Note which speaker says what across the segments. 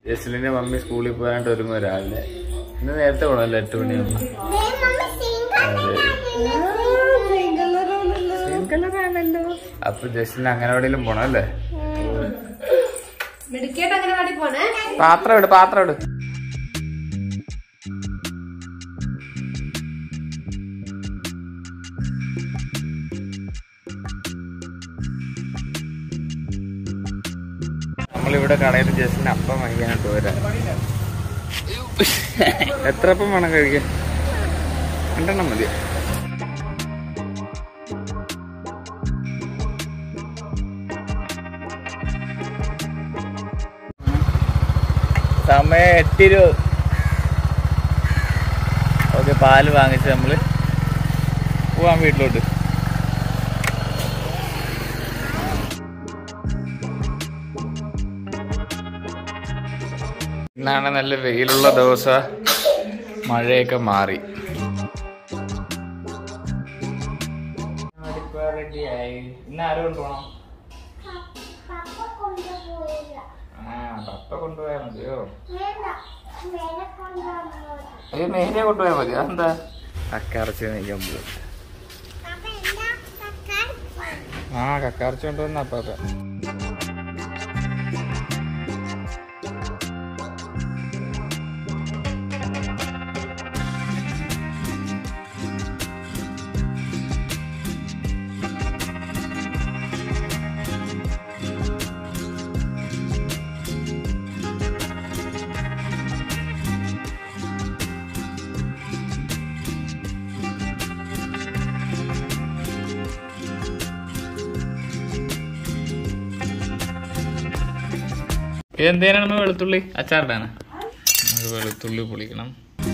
Speaker 1: ജസ്ലിന്റെ mummy സ്കൂളിൽ പോകാനായിട്ട് ഒരുങ്ങും രാവിലെ. ഇന്ന് നേരത്തെ പോകണല്ലോ 8 മണിയാകുമ്പോ. അപ്പൊ ജസ്ലിന് അംഗനവാടിയിലും പോണം അല്ലേ? പാത്രം ഇട്. നമ്മളിവിടെ കടയിൽ ജസ്റ്റിന് അപ്പം വാങ്ങിക്കാനായിട്ട് വരാം. എത്ര അപ്പം വേണം കഴിക്കാൻ? 2 മതി. സമയം 8:20. ഓക്കെ, പാല് വാങ്ങിച്ച് നമ്മള് പോവാൻ വീട്ടിലോട്ട്. ഇന്നാണ് നല്ല വെയിലുള്ള ദിവസം, മഴയൊക്കെ മാറി. റെഡിയായി. ഇന്ന് ആരും കൊണ്ടുപോകണം? പപ്പ കൊണ്ടുപോയാൽ മതിയോ? മേനെ കൊണ്ടുപോയാൽ മതി. അതെന്താ? കക്കറച്ചി നീക്കാൻ പോകും. കക്കറച്ചി കൊണ്ടുവന്ന അപ്പൊക്കെ. ഇതെന്തേനാണ്? വെളുത്തുള്ളി അച്ചാറിടാണ്. വെളുത്തുള്ളി പൊളിക്കണം.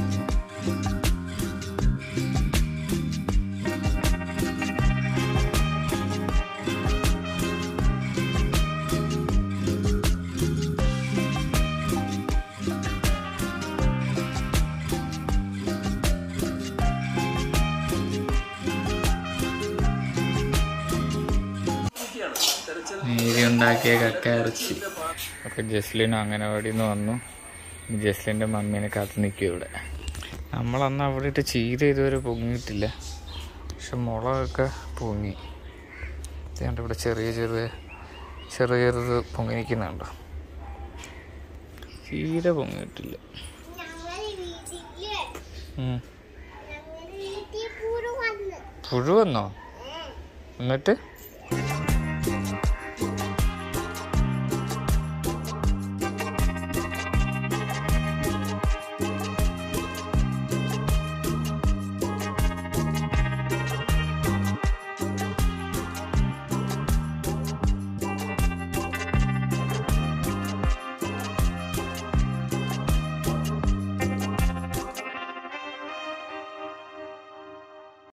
Speaker 1: നീരി ഉണ്ടാക്കിയ കക്ക ഇറച്ചി. ഒക്കെ ജസ്ലിനും അംഗനവാടിയിൽ നിന്ന് വന്നു. ജസ്ലിൻ്റെ മമ്മീനെ കാത്തു നിൽക്കും ഇവിടെ. നമ്മളന്ന് അവിടെ ഇട്ട് ചീര ഇതുവരെ പൊങ്ങിയിട്ടില്ല, പക്ഷെ മുളകൊക്കെ പൊങ്ങി. അതുകൊണ്ട് ഇവിടെ ചെറിയത് പൊങ്ങി നിൽക്കുന്നുണ്ടോ? ചീര പൊങ്ങിയിട്ടില്ല. പുഴു വന്നോ? എന്നിട്ട്